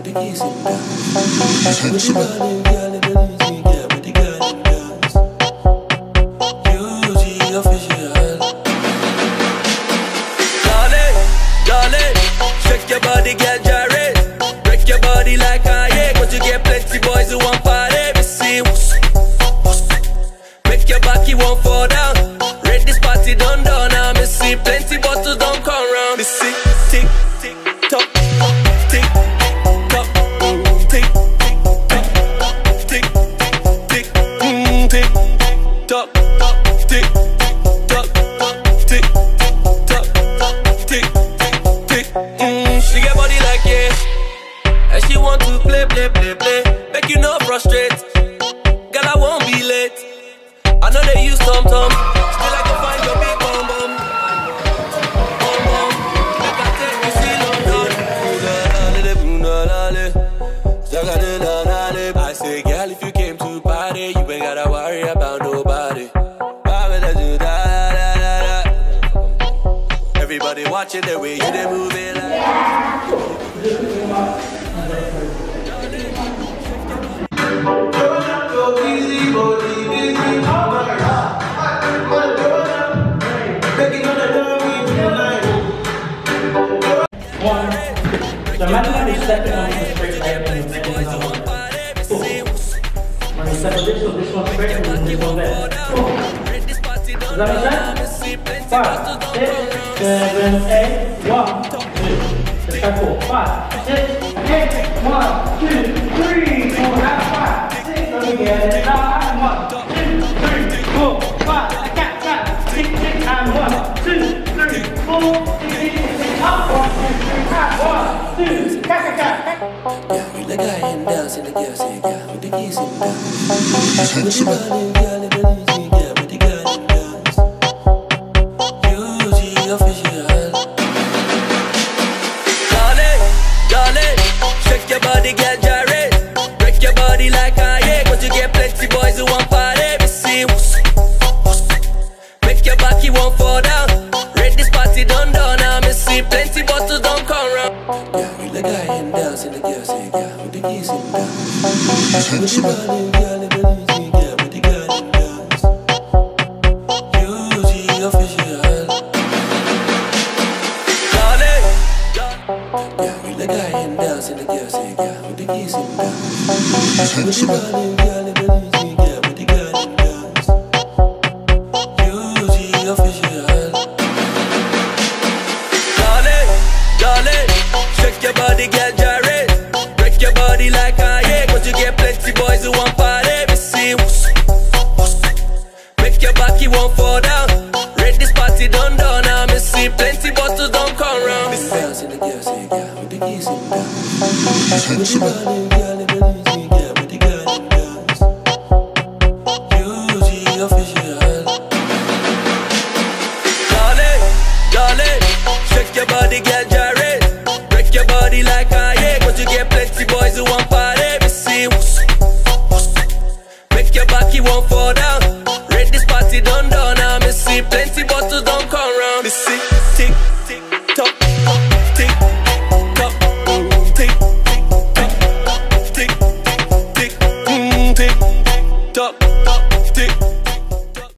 the keys in down. With the burning girl in the music, yeah, with the girl in dance. Eugy official. Darling, shake your body, girl, gyrate. Break your body like a egg, but you get plenty boys who want party. Me see, make your back, you won't fall down. Read this party done now. Me see plenty bottles don't come round. Me see tick, tick, tock, tick, tock, tick, tick, tick, tick, tock, tick, tock, tick, tock, tick, tick. She get body like yeah, and she want to play. Make you no frustrate. Girl, I won't be late. I know they use tom-tom. Still I can find your big bum bum. Bum bum. Make I take you see London. I say, girl, if you came to party, you ain't gotta worry about nobody. Everybody watching the way you they move it One. So imagine when you're stepping on the straight leg and you're bending over. When you step on this one straight and then this one there. Does that make sense? 5, 6, 7, 8, 1, 2. Let's go 4, 5, 6, 8, 1, 2, 3, 4, out 5, 6, over here, and out 1, 2, 3, 4, 5, a cat, 6, 6, and 1, 2, 3, 4, 6, 6, up, 1, 2, 3, out 1, 2, cat. Yeah, we like I ain't dancing, the girl say, yeah, with the keys in down. With the burning girl in the music, yeah, with the girl in dance. Eugy official. Darling, shake your body, girl, gyrate. Break your body like a egg, but you get plenty boys who want party. Me see, make your back, you won't fall down. Read this party done now. Me see plenty bottles don't come round. Yeah, we like I ain't dancing, the girl say, yeah, with the keys in down. With the burning girl in the music, yeah, with the girl in dance. Eugy official. Yeah, we like I ain't dancing, the girl say, yeah, with the keys in down. With the burning girl in the music, yeah, with the girl in dance. Eugy official. Darling, shake your body, girl, gyrate. Break your body like a egg, but you get plenty boys who want party. Me see, make your back, you won't fall down. Read this party done now. Me see plenty bottles don't come round. Me dancing, the girl say, yeah, with the keys in down. With the burning girl in the music, yeah, with the girl in dance. Eugy official. Darling, shake your body, girl, gyrate. Break your body like a egg, but you get plenty boys who want party. Me see, make your back, you won't fall down. Read this party done